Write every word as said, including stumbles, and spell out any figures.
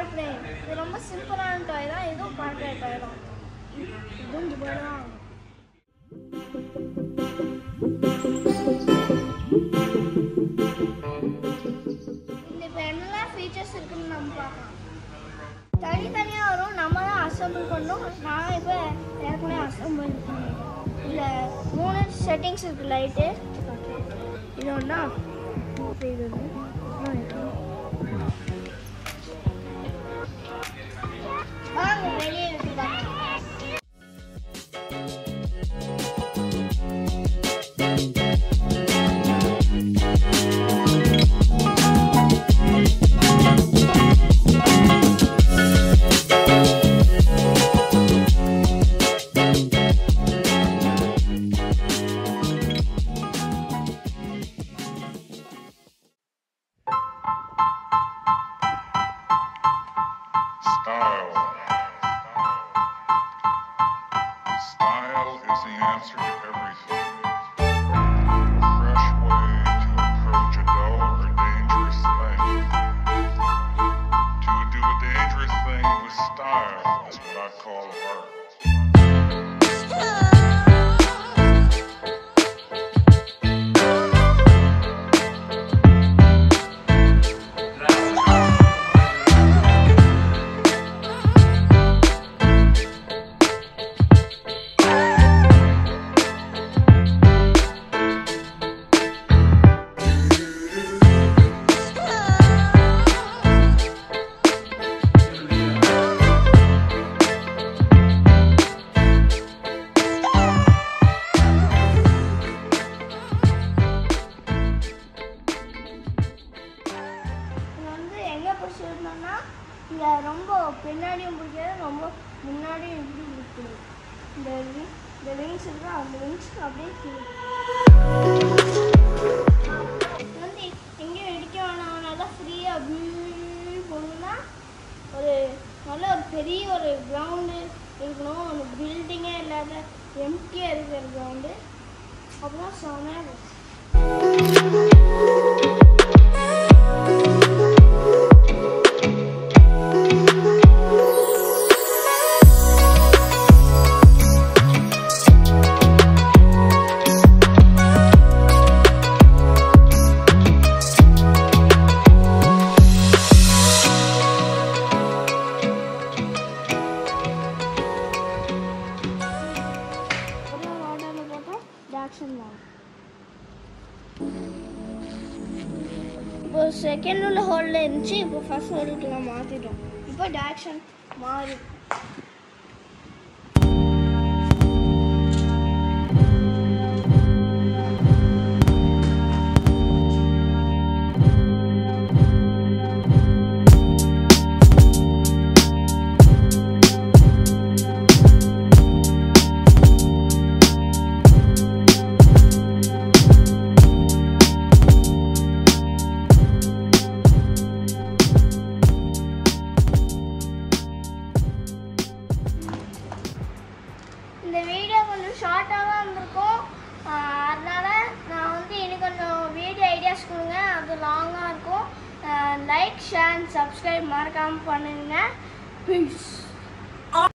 Friend இது ரொம்ப சிம்பிளான டாய் தான் இதுவும் பார்க்குற டாய் தான் இதுவும் துபாய் தான் இந்த இப்போ என்னெல்லாம் ஃபீச்சர்ஸ் இருக்குன்னு நம்ம பார்க்கலாம் தனித்தனியாக வரும் நம்ம தான் அசம்பிள் பண்ணோம் நான் இப்போ ஏற்கனவே அசம்பிள் பண்ணேன் இல்லை மூணு செட்டிங்ஸ் இருக்குது லைட்டு இது ஒன்றா இது வாங்க வெளியே இருக்கு Style. Style is the answer to everything. A fresh way to approach a dull or dangerous thing. To do a dangerous thing with style is what I call art. பிடிச்சிருந்தோம்னா இங்கே ரொம்ப பின்னாடியும் பிடிக்காது ரொம்ப முன்னாடியும் இப்படி இருக்குது இந்த இந்த விங்ஸ் இருக்குது அந்த விங்ஸ்க்கு அப்படியே வந்து எங்கேயும் இடிக்க வேணாம் நல்லா ஃப்ரீயாக அப்படி போகணுன்னா ஒரு நல்ல ஒரு பெரிய ஒரு கிரவுண்டு இருக்கணும் அந்த பில்டிங்கே இல்லாத எம்டியாக இருக்கிற கிரவுண்டு அப்போதான் செமையாக இருக்கும் இப்போ செகண்ட் உள்ள ஹோல்ல இருந்துச்சு இப்போ ஃபர்ஸ்ட் ஹோலுக்கு நான் மாற்றிட்டோம் இப்போ டேரக்ஷன் மாறி இந்த வீடியோ கொஞ்சம் ஷார்ட்டாக தான் இருந்திருக்கும் அதனால் நான் வந்து இன்னும் கொஞ்சம் வீடியோ ஐடியாஸ் கொடுங்க அது லாங்காக இருக்கும் லைக் ஷேர் அண்ட் சப்ஸ்கிரைப் மறக்காமல் பண்ணுங்க ப்ளீஸ்